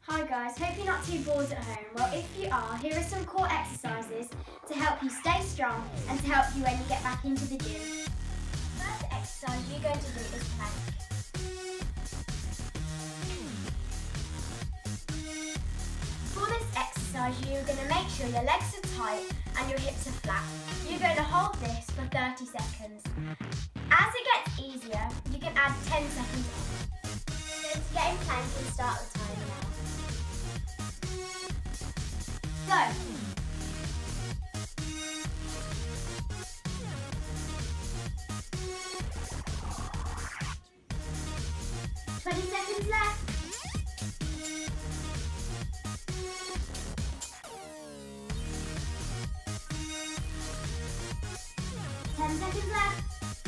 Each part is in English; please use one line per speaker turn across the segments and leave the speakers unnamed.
Hi guys, hope you're not too bored at home. Well, if you are, here are some core exercises to help you stay strong and to help you when you get back into the gym. First exercise you're going to do is plank. For this exercise, you're going to make sure your legs are tight and your hips are flat. You're going to hold this for 30 seconds. As it gets easier, you can add 10 seconds on. You're going to get in plank and start the timer now. Go. 20 seconds left. 10 seconds left.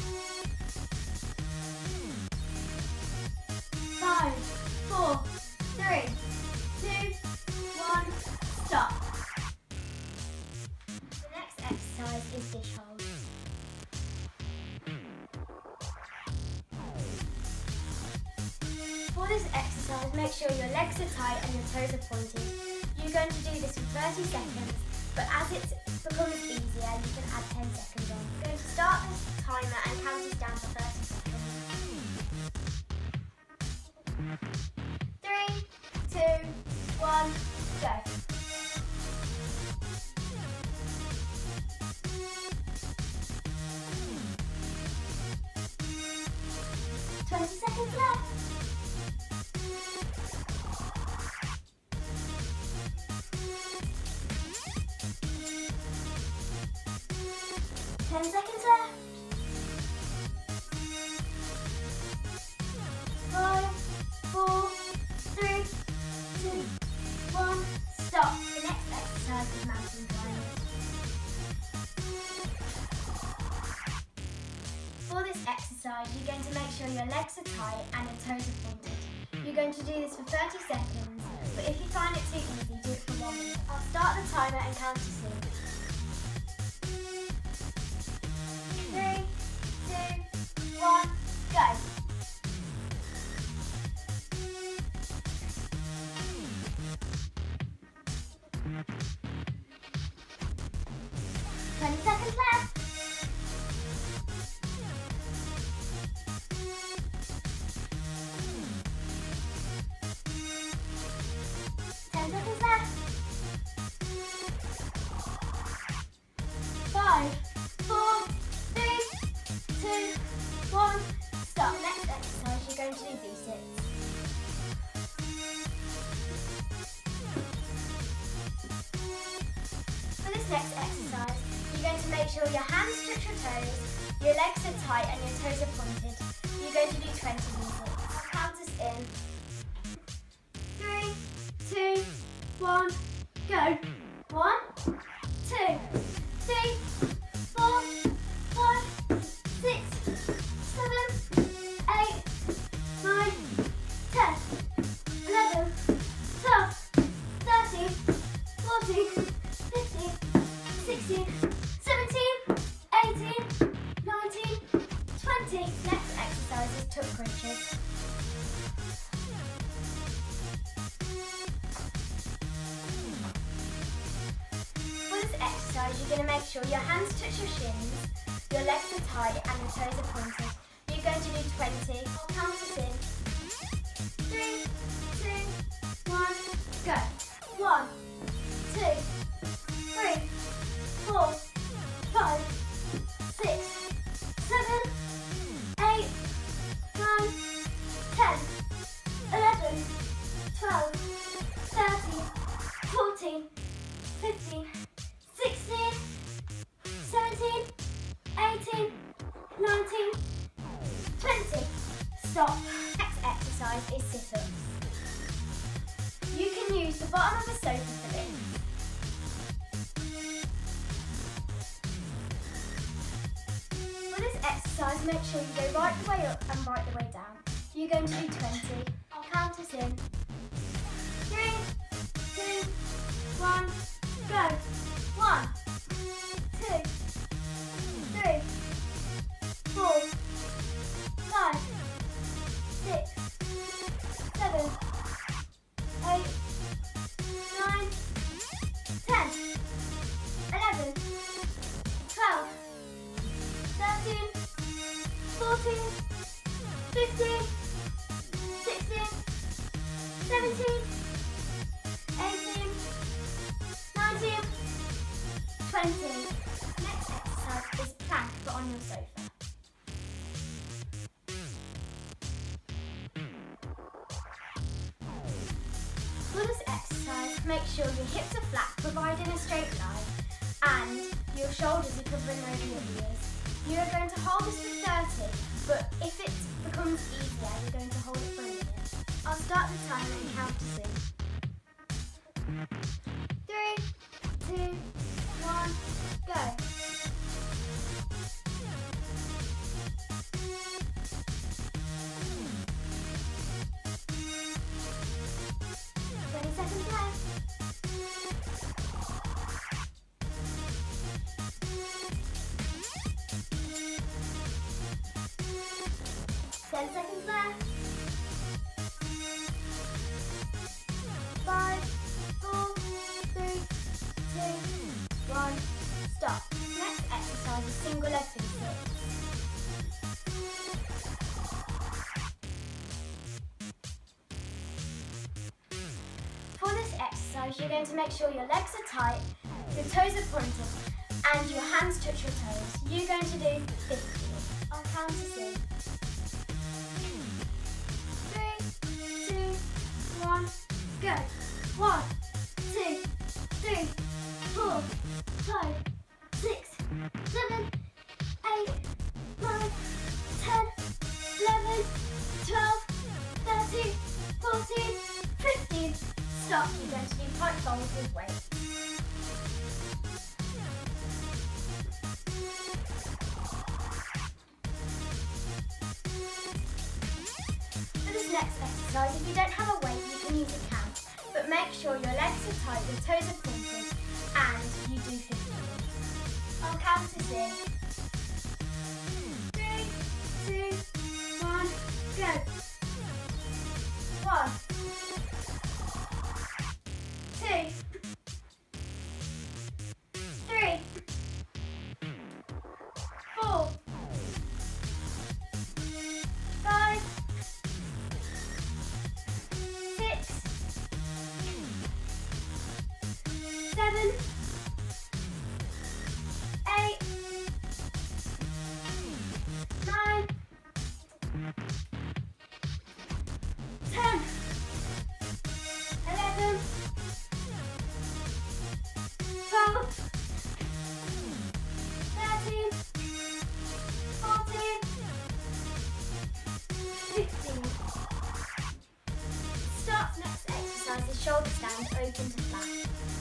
5, 4, 3, 2, 1, stop. The next exercise is dish hold. For this exercise, make sure your legs are tight and your toes are pointed. You're going to do this for 30 seconds, but as it becomes easier, you can add 10 seconds on. You're going to start the timer and count us down for 30 seconds. 3, 2, 1, go. 20 seconds left. 10 seconds left. 5, 4, 3, 2, 1, stop. The next exercise is mountain climbing. For this exercise, you're going to make sure your legs are tight and your toes are pointed. You're going to do this for 30 seconds, but if you find it too easy, do it for 1 minute. I'll start the timer and count us in. 3, 2, 1, go. 20 seconds left. 10 seconds left. 5, 4, 3, 2, 1, stop. Next exercise, you're going to do V-sits. For this next exercise, you're going to make sure your hands touch your toes, your legs are tight and your toes are pointed. You're going to do 20 V-sits. I'll count us in. 3, 2, 1, go. 1, 2, 3, 4, 5, 6, 7, 8, 9, 10, 11, 12, 13, 14, 15, 16, 17, 18, 19, 20. Next exercise is tuck crunches. For this exercise, you're going to make sure your hands touch your shins, your legs are tight and your toes are pointed. You're going to do 20. I'll count us in. 3, 2, 1, go. 1, 2, 3, 4, 5, 6, 7, 8, 9, 10, 11, 12, 13, 14, 15, 16, 17, 18, 19, 20. Stop. Next exercise is sit-ups. You can use the bottom of the sofa for this. For this exercise, make sure you go right the way up and right the way down. You're going to do 20. I'll count us in. 3, 2, 1, go. 1, 2, 3, 4, 5, 6, 7, 8, 17, 18, 19, 20. Next exercise is plank but on your sofa. For this exercise, make sure your hips are flat, providing a straight line, and your shoulders are covering over your ears. You are going to hold this for 30, but if it becomes easier, you're going to hold it for a minute. I'll start the timer and count to soon. 3, 2, 1, go. Ten seconds left. 5, 4, 3, 2, 1. Stop. Next exercise is single leg for the six. For this exercise, you're going to make sure your legs are tight, your toes are pointed, and your hands touch your toes. You're going to do 50. I'll count us in. 3, 2, 1, go. 1, 2, 3, 4, 5, 6, 7, 8, 9, 10, 11, 12, 13, 14, 15. Stop. You're going to do pipe bowls with weights. For this next exercise, if you don't have a weight, you can use a can. But make sure your legs are tight, your toes are pointed, and you do 15. I'll count us in. 3, 2, 1, go. 1, 2, 3, 4, 5, 6, 7, 8, 9, 10, 11, 12, 13, 14, 15. Stop. Next exercise is shoulder stand, open to flat.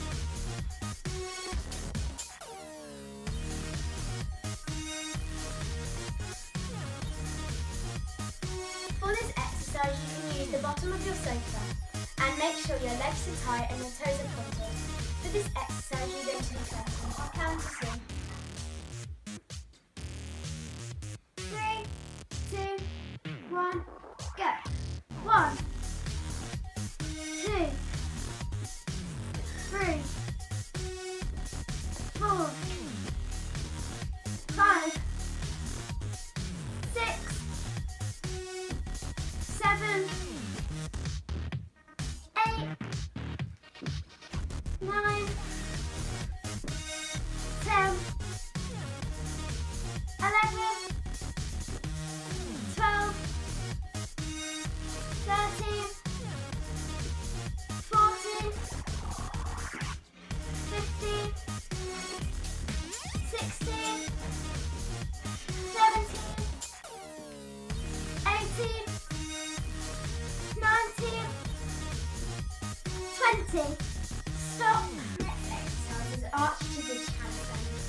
For this exercise, you can use the bottom of your sofa and make sure your legs are tight and your toes are pointed. For this exercise, you're going to do 30. I'll count us in. 3, 2, 1, go. 1, 2, 3, 4, 5, 6, 7, 8, 9, 10, 11, 12, 13, 14, 15, 16, 17, 18, 19, 20. Stop. Next exercise is arch to bridge handstand.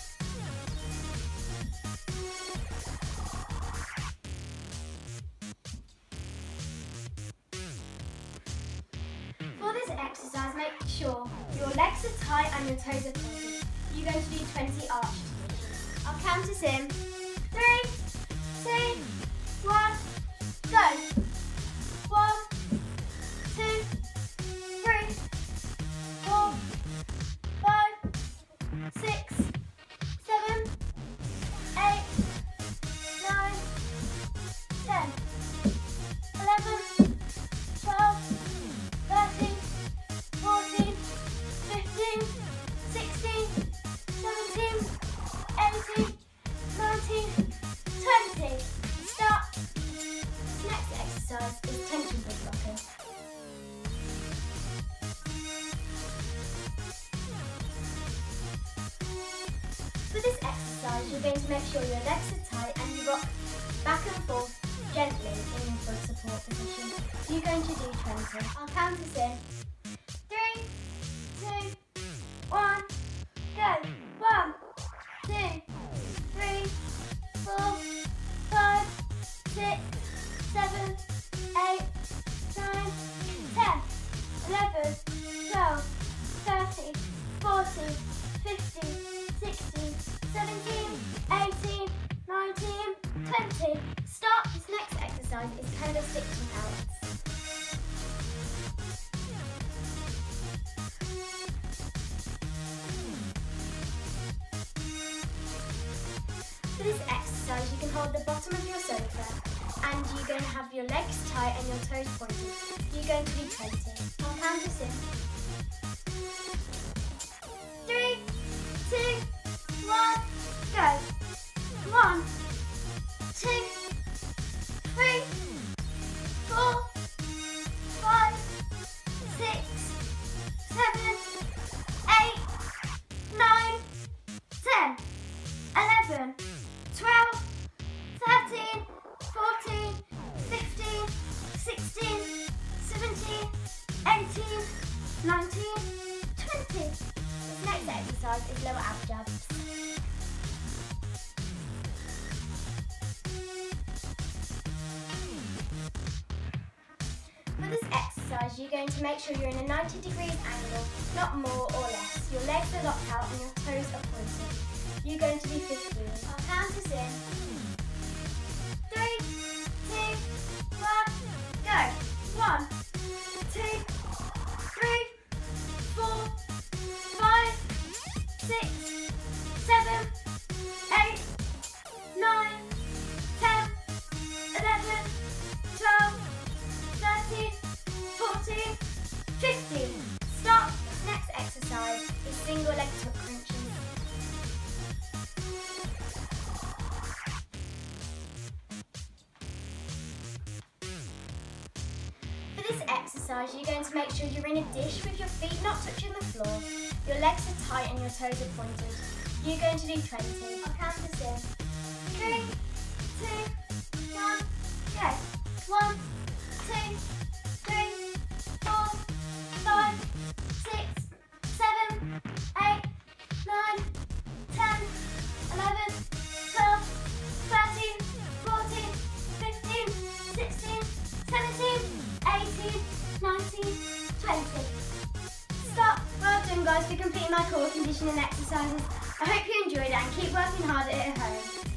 For this exercise, make sure your legs are tight and your toes are pointed. You're going to do 20 arch to bridges. I'll count us in. 3, 2, 1, go. 1, 2, 3, 4, 5, 6, 7, 8, 9, 10, 11, 12, exercise, you're going to make sure your legs are tight and you rock back and forth gently in front support position. You're going to do 20. I'll count us in. 3, 2, 1, go. 1, 2, 3, 4, 5, 6, 7, 8, 9, 10, 11, 12, 13, 14, 15, 16, 17, 18, 19, 20. Stop. This next exercise is kendo stick to balance. For this exercise, you can hold the bottom of your sofa and you're going to have your legs tight and your toes pointed. You're going to do 20. I'll count us in. 3, 2, 1, go. 1, 2, 3, 4, 5, 6, 7, 8, 9, 10, 11, 12, 13, 14, 15, 16, 17, 18, 19, 20. This next exercise is lower ab jabs. For this exercise, you're going to make sure you're in a 90 degrees angle, not more or less. Your legs are locked out and your toes are pointed. You're going to do 15. I'll count us in. 3, 2, 1, go. 1, 2, 3, 4, 5, 6, 7, 8, 9, 10, 11, 12, 13, 14, 15. Stop. Next exercise is single leg tuck crunches. For this exercise, you're going to make sure you're in a dish with your feet not touching the floor. Your legs are tight and your toes are pointed. You're going to do 20. I'll count us in. 3, 2, 1, go. 1, 2, 3, 4, 5, 6, 7, 8, 9, 10, 11, 12, 13, 14, 15, 16, 17, 18, 19, 20. Stop. Well done guys for completing my core conditioning exercises. I hope you enjoyed it and keep working hard at home.